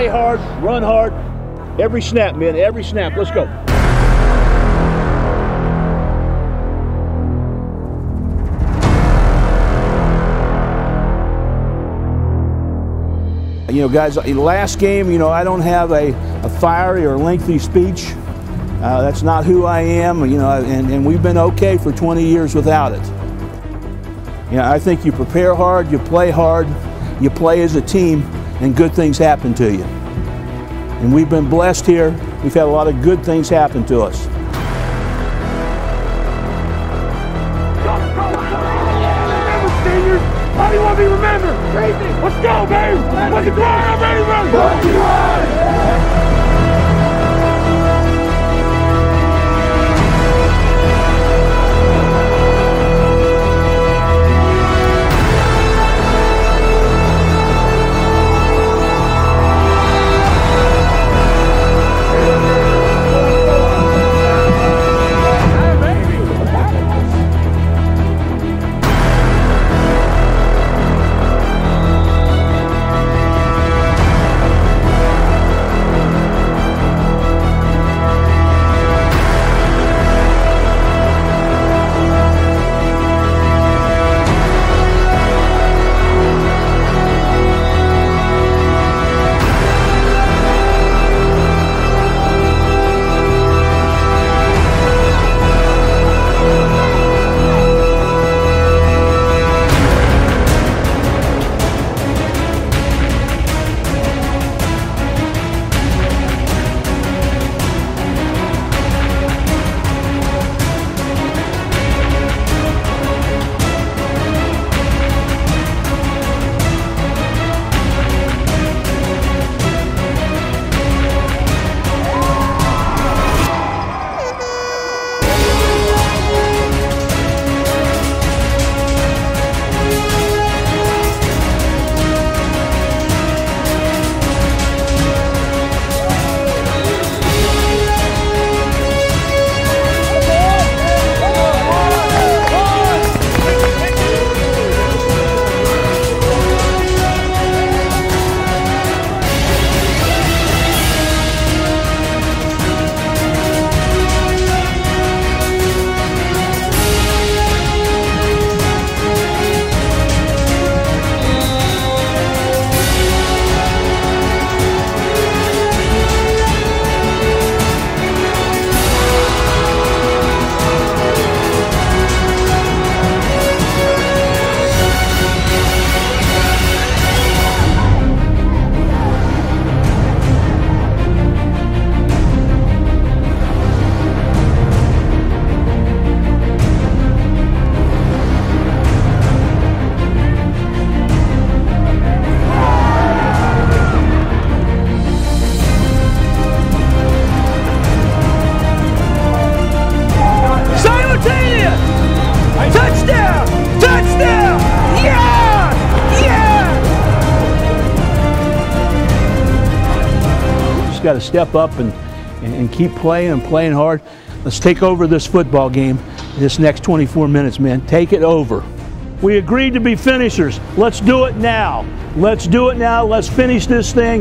play hard, run hard. Every snap, man, every snap. Let's go. You know, guys, last game, you know, I don't have a fiery or lengthy speech. That's not who I am, you know, and we've been okay for 20 years without it. You know, I think you prepare hard, you play as a team, and good things happen to you. And we've been blessed here. We've had a lot of good things happen to us. How do you want to be remembered? Crazy. Let's go, baby. Let's go, baby. Let's go. Got to step up and keep playing and playing hard. Let's take over this football game this next 24 minutes, man. Take it over. We agreed to be finishers. Let's do it now. Let's do it now. Let's finish this thing.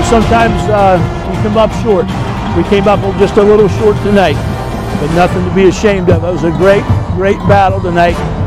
sometimes you come up short. We came up just a little short tonight, but nothing to be ashamed of. It was a great battle tonight.